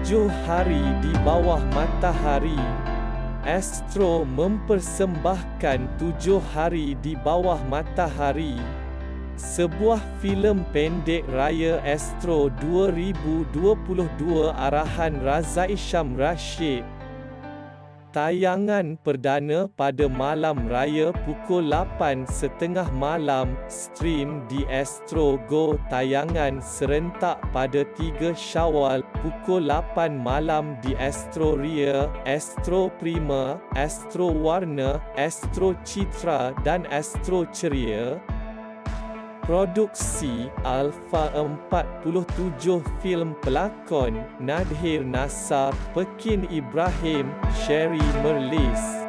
7 hari di bawah matahari. Astro mempersembahkan 7 hari di bawah matahari, sebuah filem pendek raya Astro 2022 arahan Razak Isham Rashid. Tayangan perdana pada malam raya pukul 8.30 malam, stream di Astro Go. Tayangan serentak pada 3 Syawal, pukul 8 malam di Astro Ria, Astro Prima, Astro Warna, Astro Citra dan Astro Ceria. Produksi Alpha 47, filem pelakon Nadhir Nassar, Pekin Ibrahim, Sherry Merlis.